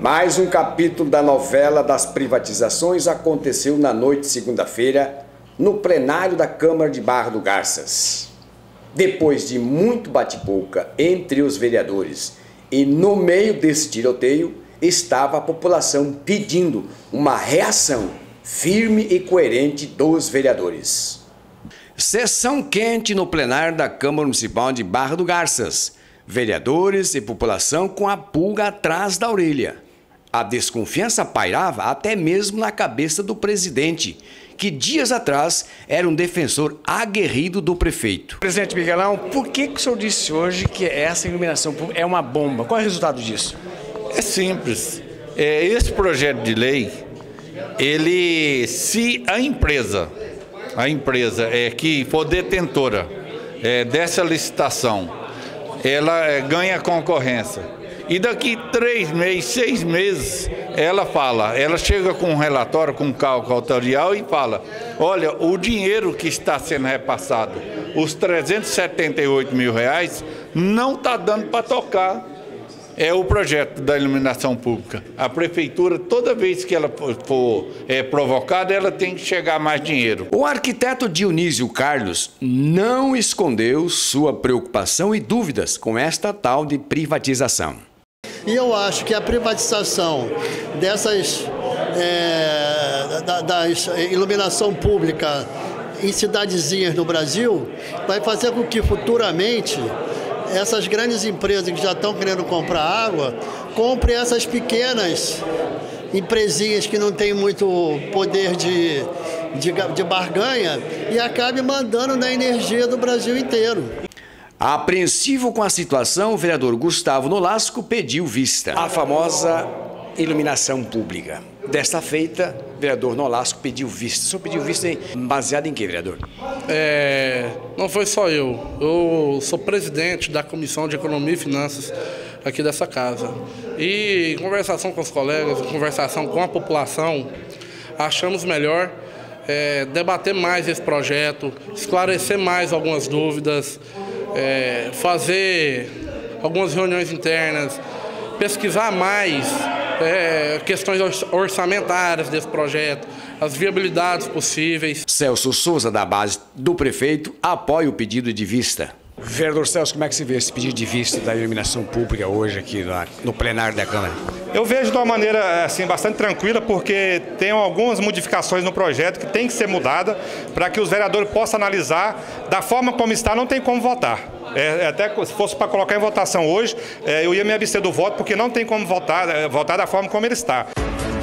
Mais um capítulo da novela das privatizações aconteceu na noite de segunda-feira, no plenário da Câmara de Barra do Garças. Depois de muito bate-boca entre os vereadores e no meio desse tiroteio, estava a população pedindo uma reação firme e coerente dos vereadores. Sessão quente no plenário da Câmara Municipal de Barra do Garças. Vereadores e população com a pulga atrás da orelha. A desconfiança pairava até mesmo na cabeça do presidente, que dias atrás era um defensor aguerrido do prefeito. Presidente Miguelão, por que o senhor disse hoje que essa iluminação pública é uma bomba? Qual é o resultado disso? É simples. Esse projeto de lei, se a empresa que for detentora dessa licitação, ela ganha concorrência. E daqui 3 meses, 6 meses, ela chega com um relatório, com um cálculo autorial e fala: olha, o dinheiro que está sendo repassado, os R$378 mil, não está dando para tocar. É o projeto da iluminação pública. A prefeitura, toda vez que ela for provocada, ela tem que chegar mais dinheiro. O arquiteto Dionísio Carlos não escondeu sua preocupação e dúvidas com esta tal de privatização. E eu acho que a privatização da iluminação pública em cidadezinhas no Brasil vai fazer com que futuramente essas grandes empresas que já estão querendo comprar água, comprem essas pequenas empresinhas que não têm muito poder de barganha e acabem mandando na energia do Brasil inteiro. Apreensivo com a situação, o vereador Gustavo Nolasco pediu vista. A famosa iluminação pública. Desta feita, o vereador Nolasco pediu vista. O senhor pediu vista baseado em quê, vereador? Não foi só eu. Eu sou presidente da Comissão de Economia e Finanças aqui dessa casa. E em conversação com os colegas, em conversação com a população, achamos melhor debater mais esse projeto, esclarecer mais algumas dúvidas, fazer algumas reuniões internas, pesquisar mais questões orçamentárias desse projeto, as viabilidades possíveis. Celso Souza, da base do prefeito, apoia o pedido de vista. Vereador Celso, como é que você vê esse pedido de vista da iluminação pública hoje aqui no plenário da Câmara? Eu vejo de uma maneira assim, bastante tranquila, porque tem algumas modificações no projeto que tem que ser mudada para que os vereadores possam analisar. Da forma como está, não tem como votar. Até se fosse para colocar em votação hoje, eu ia me abster do voto, porque não tem como votar da forma como ele está.